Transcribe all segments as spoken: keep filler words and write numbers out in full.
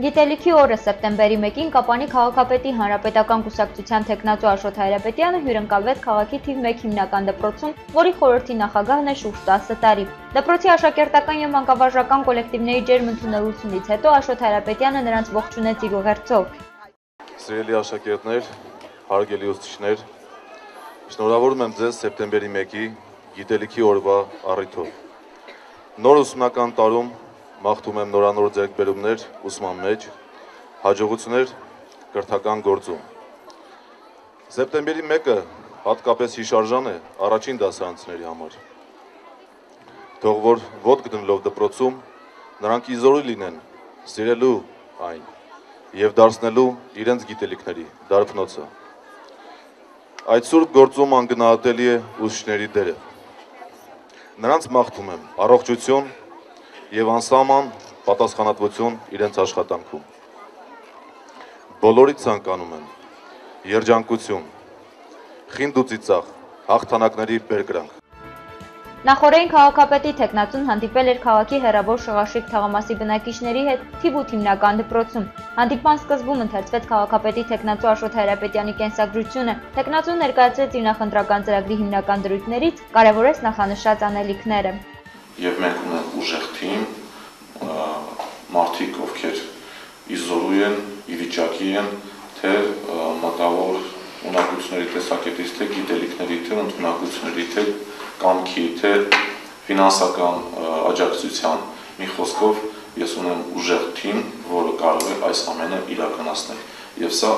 Գիտելիքի օրը սեպտեմբերի մեկին Կապանի քաղաքապետի հանրապետական կուսակցության թեկնածու Աշոտ Հայրապետյանը հյուրընկալվեց քաղաքի թիվ մեկ հիմնական դպրոցում, որի խորհրդի նախագահն է շուրջ տասը տարի։ Դպրոցի աշակերտական և մանկավարժական կոլեկտիվների ջերմ ընդունելությունից հետո Աշոտ Հայրապետյանը նրանց ողջունեց իր ուղերձով։ Սիրելի աշակերտներ, հարգելի ուսուցիչներ, շնորհավորում եմ ձեզ սեպտեմբերի մեկի գիտելիքի օրվա առիթով։ Նոր ուսումնական տարում մաղթում եմ նորանոր ձեռքբերումներ ուսման մեջ, հաջողություններ կրթական գործում։ Սեպտեմբերի մեկը հատկապես հիշարժան է առաջին դասարանցիների համար։ Թող որ ոտք դնելով դպրոցում նրանք իզորի լինեն սիրելու այն և դարձնելու իրենց գիտելիքների դարբնոցը։ Այդ սուրբ գործում անգնահատելի է ուսուցիչների դերը։ Նրանց մաղթում եմ առողջություն և անսահման պատասխանատվություն իրենց աշխատանքում։ Բոլորից ցանկանում եմ երջանկություն, խինդ ու ծիծաղ, հաղթանակների բերկրանք։ Նախօրեին քաղաքապետի թեկնածուն հանդիպել էր քաղաքի հեռավոր Շղաշիկ թաղամասի բնակիչների հետ թիվ ութ հիմնական դպրոցում։ Հանդիպման սկզբում ընթերցվեց քաղաքապետի թեկնածու Աշոտ Հայրապետյանի կենսագրությունը։ Թեկնածուն ներկայացրեց իր նախընտրական ծրագրի հիմնական դրույթներից, կարևորեց նախանշած անելիքները։ Եվ մենք ունենք ուժեղ թիմ, մարդիկ, ովքեր իզորու են, ի վիճակի են, թե մտավոր ունակությունների տեսակետից, թե գիտելիքների, թե ընդունակությունների, թե կամքի, թե ֆինանսական աջակցության, մի խոսքով ես ունեմ ուժեղ թիմ, որը կարող է այս ամենը իրականացնել։ Եվ սա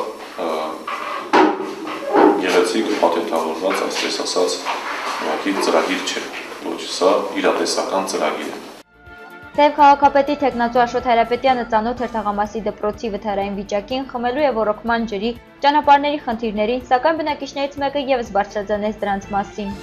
գեղեցիկ փաթեթավորված, այսպես ասած, ուղղակի ծրագիր չէ, ոչ, սա իրատեսական ծրագիր է։ Թեև քաղաքապետի թեկնածու Աշոտ Հայրապետյանը ծանոթ էր թաղամասի դպրոցի վթարային վիճակին, խմելու և ոռոգման ջրի, ճանապարհների խնդիրներին, սակայն բնակիչներից մեկը ևս բարձրաձայնեց դրանց մասին։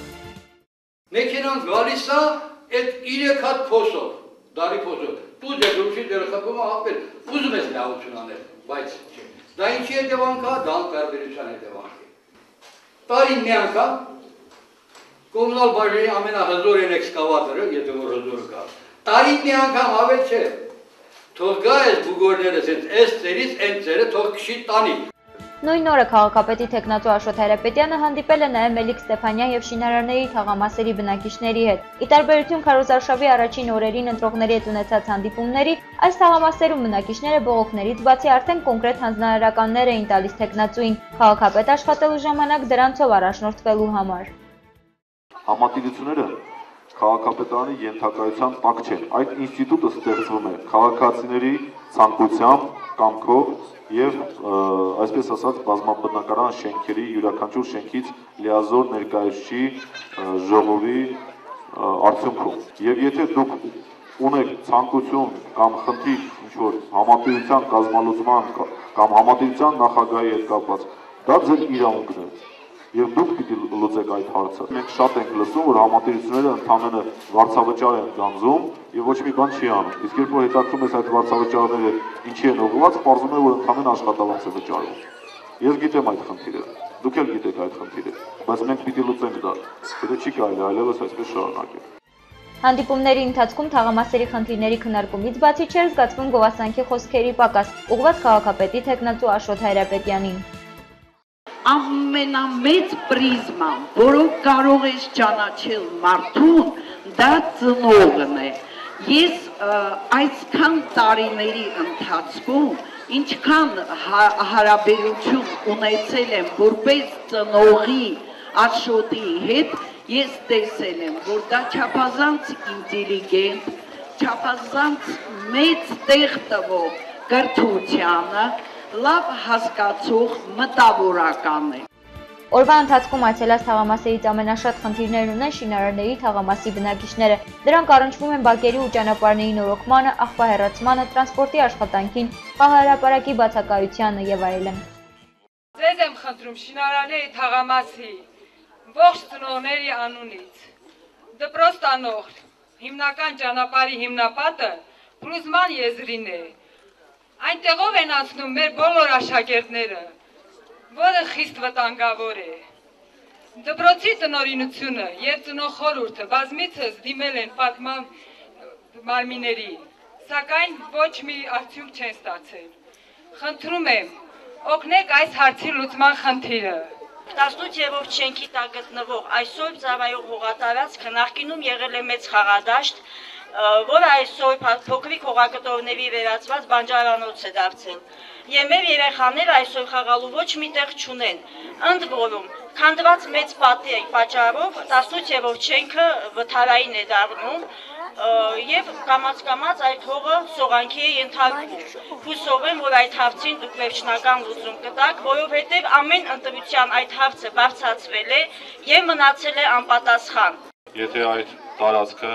Մեքենան գալիս է այդ երեք հատ փոսով, դարի փոսով։ Դու դե դուրսի դեր խփում ապել, ուզում ես լավություն անել, բայց չէ։ Դա ինչի հետևանք է, դա տարբերության հետևանք է։ Տարին մի անգամ կոմունալ բաժնի ամենահզոր են էքսկավատորը, եթե որ հզորը կա։ Տարին մի անգամ ավել չէ։ Թող գա այս բուգորները, այս ծերից այն ծերը թող քշի տանի։ Նույն օրը քաղաքապետի թեկնածու Աշոտ Հայրապետյանը հանդիպել է նաև Մելիք Ստեփանյան և Շինարարների թաղամասերի բնակիչների հետ։ Ի տարբերություն քարոզարշավի առաջին օրերին ընտրողների հետ ունեցած հանդիպումների, այս թաղամասերում բնակիչները բողոքներից բացի արդեն կոնկրետ հանձնարարականներ էին տալիս թեկնածուին, քաղաքապետ աշխատելու ժամանակ դրանցով առաջնորդվելու համար։ Համատիրությունները քաղաքապետարանի ենթակայության տակ չեն։ Այդ ինստիտուտը ստեղծվում է քաղաքացիների ցանկությամբ, կամքով և այսպես ասած բազմաբնակարան շենքերի յուրաքանչյուր շենքից լիազոր ներկայացուցիչ ժողովի արդյունքում։ Եվ եթե դուք ունեք ցանկություն կամ խնդիր ինչ-որ համատիրության կազմալուծման կամ համատիրության նախագահի հետ կապված, դա ձեր իրավունքն է։ Եվ դուք պիտի լուծեք այդ հարցը։ Մենք շատ ենք լսում, որ համատիրությունները ընդամենը վարձավճար են գանձում եւ ոչ մի բան չի անում։ Իսկ երբ որ հետաքրում ես այդ վարձավճարները ինչի են ուղղված, պարզվում է, որ ընդամենը աշխատավարձ է վճարվում։ Ես գիտեմ այդ խնդիրը, դուք էլ գիտեք այդ խնդիրը, բայց մենք պիտի լուծենք դա։ Դա չի կարելի այլևս այսպես շարունակել։ Հանդիպումների ընթացքում թաղամասերի խնդիրների քննարկումից բացի չէր զգացվում գովասանքի խոսքերի պակաս, ուղղված քաղաքապետի թեկնածու Աշոտ Հայրապետյանին։ Ամենամեծ պրիզման, որով կարող ես ճանաչել մարդուն, դա ծնողն է։ Ես այսքան տարիների ընթացքում ինչքան հարաբերություն ունեցել եմ որպես ծնողի Աշոտի հետ, ես տեսել եմ, որ դա չափազանց ինտելիգենտ, չափազանց մեծ տեղ տվող կրթությանը, լավ հասկացող մտավորական է։ Օրվա ընթացքում այցելած թաղամասերից ամենաշատ խնդիրներ ունեն շինարարների թաղամասի բնակիչները։ Դրանք առնչվում են բակերի ու ճանապարհների նորոգմանը, աղբահեռացմանը, տրանսպորտի աշխատանքին, խաղահրապարակի բացակայությանը եւ այլն։ Ձեզ եմ խնդրում շինարարների թաղամասի ողջ ծնողների անունից դպրոց տանող հիմնական ճանապարհի հիմնապատը Փրուզման եզրին է։ Այնտեղով են անցնում մեր բոլոր աշակերտները, որը խիստ վտանգավոր է։ Դպրոցի տնօրինությունը և ծնողխորհուրդը բազմիցս դիմել են պատման մարմինների, սակայն ոչ մի արդյունք չեն ստացել։ խնդրում եմ, օգնեք այս հարցի լուծման խնդիրը։ տասնութ-րդ շենքի տակ գտնվող այսօր ծառայող հողատարածքը նախկինում եղել է մեծ խաղադաշտ, որը այսօր փոքրիկ հողագտորների վերածված բանջարանոց է դարձել։ Եվ մեր երեխաները այսօր խաղալու ոչ մի տեղ չունեն։ Ընդ որում, քանդված մեծ պատի պատճառով տասնութ-րդ շենքը վթարային է դառնում եւ կամաց-կամաց այդ հողը սողանքի է ենթարկվում։ Հուսով եմ, որ այդ հարցին դուք վերջնական լուծում կտաք, որովհետեւ ամեն ընտրության այդ հարցը բարձրացվել է եւ մնացել է անպատասխան։ Եթե այդ տարածքը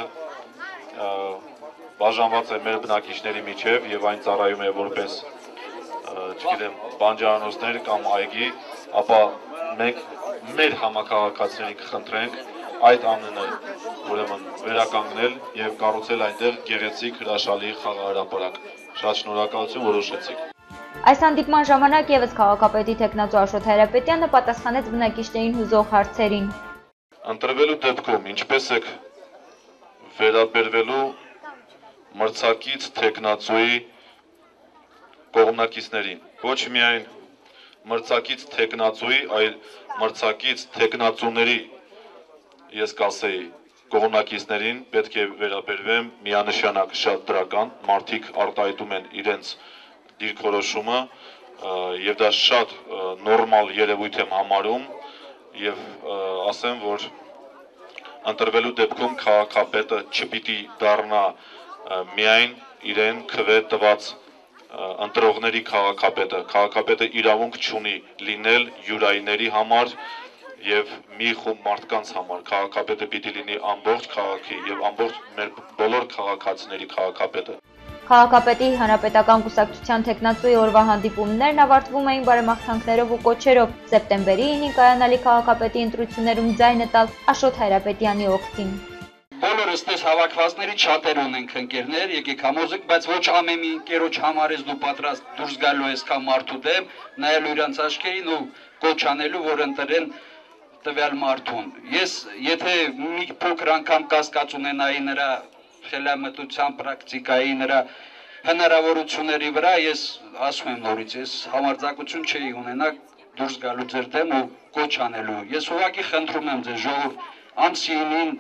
բաժանված է մեր բնակիչների միջև եւ այն ծառայում է որպես, չգիտեմ, բանջարանոցներ կամ այգի, ապա մենք մեր համակարգացիներին կխնդրենք այդ ամենը ուրեմն վերականգնել եւ կառուցել այնտեղ գեղեցիկ հրաշալի խաղահրապարակ։ Շատ շնորհակալություն, որ ուշեցիք։ Այս հանդիպման ժամանակ եւս քաղաքապետի տեխնատու Աշոտ Հայրապետյանը պատասխանեց բնակիչներին հուզող հարցերին։ Ընտրվելու դեպքում ինչպես եք վերաբերվելու մրցակից տեխնացուի կողմնակիցներին։ Ոչ միայն մրցակից տեխնացուի, այլ մրցակից տեխնացուների, ես կասեի, կողմնակիցներին պետք է վերաբերվեմ միանշանակ շատ դրական, մարդիկ արտահայտում են իրենց դիրքորոշումը եւ դա շատ նորմալ երևույթ եմ համարում եւ ասեմ, որ ընտրվելու դեպքում քաղաքապետը չպիտի դառնա միայն իրեն քվե տված ընտրողների քաղաքապետը, քաղաքապետը իրավունք չունի լինել յուրայինների համար եւ մի խումբ մարդկանց համար, քաղաքապետը պիտի լինի ամբողջ քաղաքի եւ ամբողջ մեր բոլոր քաղաքացիների քաղաքապետը։ Քաղաքապետի հանրապետական կուսակցության տեխնացուի օրվա հանդիպումներն ավարտվում էին բարեմաղթանքներով ու կոչերով սեպտեմբերի ինին կայանալի քաղաքապետի ընտրություններում ձայնը տալ Աշոտ Հայրապետյանի օգտին։ Բոլորս տես հավաքվածների չաթեր ունենք ընկերներ, եկեք համոզեք, բայց ոչ ամեն մի ընկերոջ համար ես դու պատրաստ դուրս գալու ես կամ մարդու դեմ, նայելու իրանց աչքերին ու կոչ անելու, որ ընտրեն տվյալ մարդուն։ Ես եթե մի փոքր անգամ կասկած ունենայի նրա խելամտության պրակտիկայի, նրա հնարավորությունների վրա, ես ասում եմ նորից, ես համարձակություն չէի ունենա դուրս գալու ձեր դեմ ու կոչ անելու։ Ես ուղղակի խնդրում եմ ձեզ ժողով ամսինին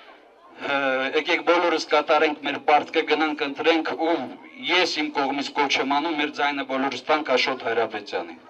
եկեք բոլորս կատարենք մեր պարտքը, գնանք ընտրենք ու ես իմ կողմից կոչ եմ անում մեր ձայնը բոլորս տանք Աշոտ Հայրապետյանին։